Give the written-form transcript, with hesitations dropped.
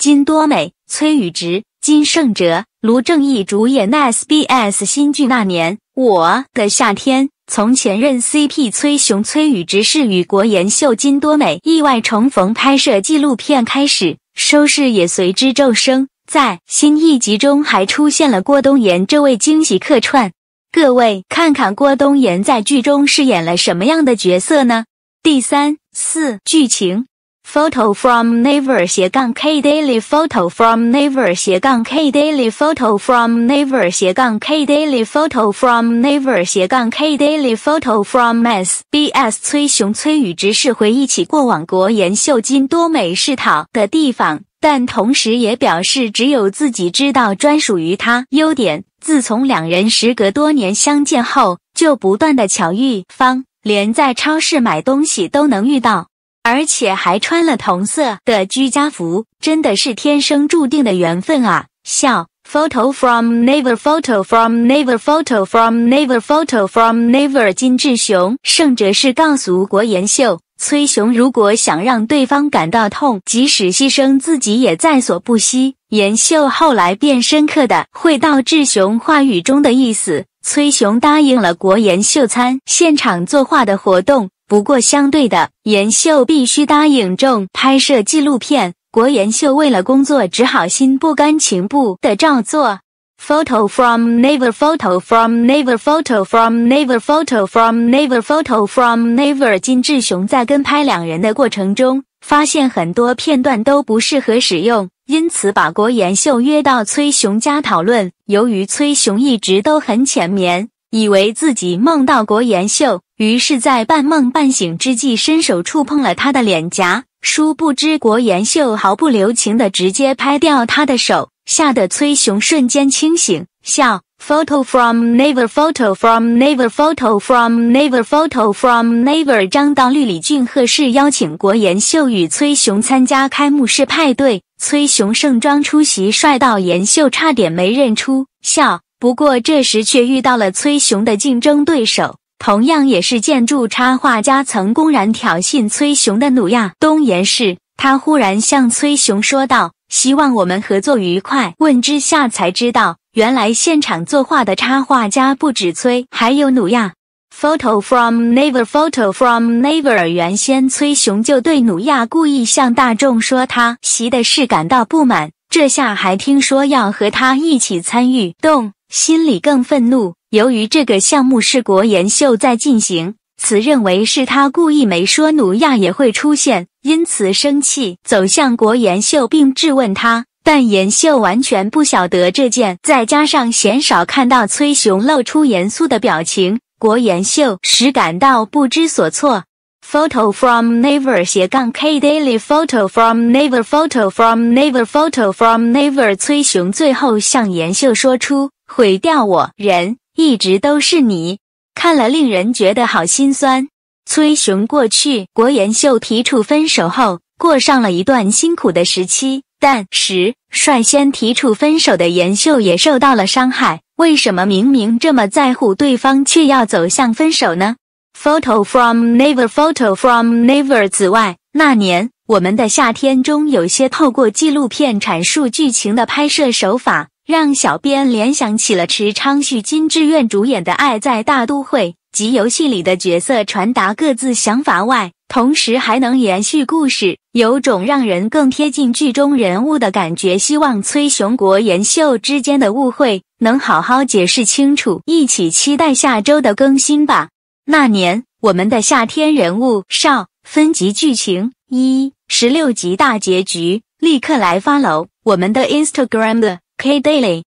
金多美、崔宇植、金圣哲、卢正义主演的 SBS 新剧《那年我的夏天》。从前任 CP 崔雄、崔宇植是与国妍秀金多美意外重逢拍摄纪录片开始，收视也随之骤升。在新一集中还出现了郭东延这位惊喜客串。各位看看郭东延在剧中饰演了什么样的角色呢？第3、4剧情。Photo from Naver -K Daily Photo from Naver -K Daily Photo from Naver -K Daily Photo from Naver -K Daily Photo from SBS 崔雄、崔宇植是回忆起过往国妍秀金多美试讨的地方，但同时也表示只有自己知道专属于他优点。自从两人时隔多年相见后，就不断的巧遇方，连在超市买东西都能遇到。而且还穿了同色的居家服，真的是天生注定的缘分啊！笑。Photo from Naver Photo from Naver Photo from Naver Photo from Naver 金志雄、盛哲是告诉国妍秀、崔雄，如果想让对方感到痛，即使牺牲自己也在所不惜。妍秀后来便深刻的会到志雄话语中的意思，崔雄答应了国妍秀参现场作画的活动。不过相对的，妍秀必须答应中拍摄纪录片，国妍秀为了工作只好心不甘情不的照做。Photo from Naver Photo from Naver Photo from Naver Photo from Naver Photo from Naver 金志雄在跟拍两人的过程中，发现很多片段都不适合使用，因此把国妍秀约到崔雄家讨论。由于崔雄一直都很浅眠，以为自己梦到国妍秀，于是在半梦半醒之际伸手触碰了他的脸颊，殊不知国妍秀毫不留情地直接拍掉他的手，吓得崔雄瞬间清醒。笑。Photo from Naver Photo from Naver Photo from Naver Photo from Naver 张道律李俊赫是邀请国妍秀与崔雄参加开幕式派对，崔雄盛装出席，帅到妍秀差点没认出。笑。不过这时却遇到了崔雄的竞争对手，同样也是建筑插画家，曾公然挑衅崔雄的努亚东延氏。他忽然向崔雄说道：“希望我们合作愉快。”问之下才知道，原来现场作画的插画家不止崔，还有努亚。Photo from Naver Photo from Naver 原先崔雄就对努亚故意向大众说他习的事感到不满，这下还听说要和他一起参与动，心里更愤怒。由于这个项目是国妍秀在进行，此认为是他故意没说努亚也会出现，因此生气走向国妍秀并质问他，但妍秀完全不晓得这件，再加上鲜少看到崔雄露出严肃的表情，国妍秀实感到不知所措。Photo from Naver -K Daily Photo from Naver Photo from Naver Photo from Naver 崔雄最后向妍秀说出：“毁掉我人一直都是你。”看了令人觉得好心酸。崔雄过去国妍秀提出分手后，过上了一段辛苦的时期，但是率先提出分手的妍秀也受到了伤害。为什么明明这么在乎对方，却要走向分手呢？Photo from Naver Photo from Naver 此外，那年我们的夏天中有些透过纪录片阐述剧情的拍摄手法，让小编联想起了池昌旭、金志苑主演的《爱在大都会》，即游戏里的角色传达各自想法外，同时还能延续故事，有种让人更贴近剧中人物的感觉。希望崔雄国妍秀之间的误会能好好解释清楚，一起期待下周的更新吧。那年我们的夏天人物少分集剧情16集大结局，立刻来follow我们的 Instagram 的 K Daily。